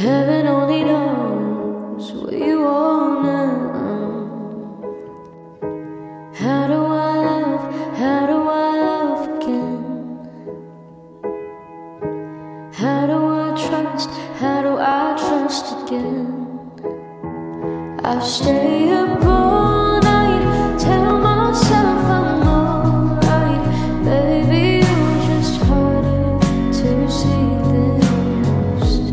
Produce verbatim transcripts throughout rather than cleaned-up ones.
Heaven only knows what you want now. How do I love, how do I love again? How do I trust, how do I trust again? I stay up all night, tell myself I'm alright. Baby, you're just harder to see than most.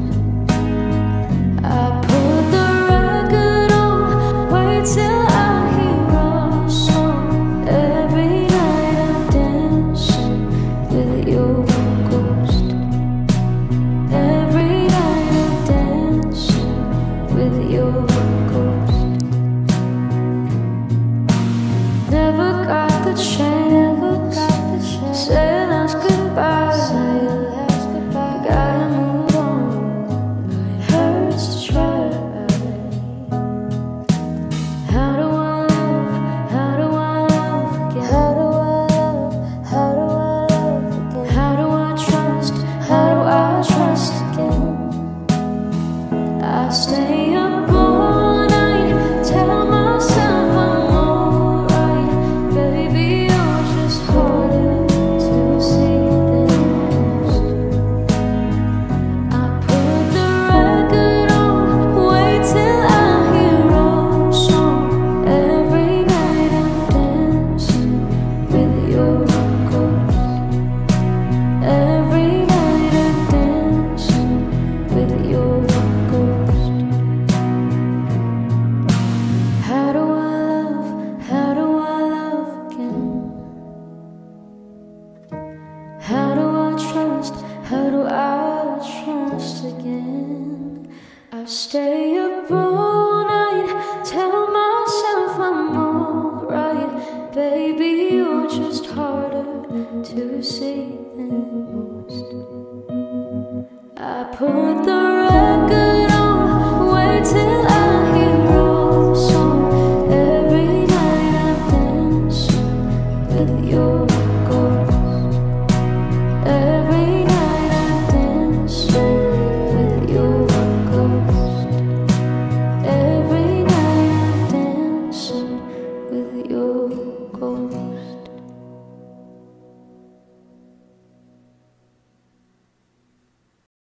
I put the record on, wait till I hear our song. Every night I'm dancing with your ghost. Every night I'm dancing with your ghost. Never got the chance to say last goodbye. Gotta move on, but it hurts to try. How do I love, how do I love again? How do I love, how do I love again? How do I trust, how do I trust again? I stay up all night, tell myself I'm alright. Baby, you're just harder to see than most. I put the record on, wait till I hear our song. Every night I'm dancing with your ghost. Every night I'm dancing with your ghost. How do I love, how do I love again? How do I trust, how do I trust again? I stay up all night, tell myself I'm alright. Baby, you're just harder to see than most. I put the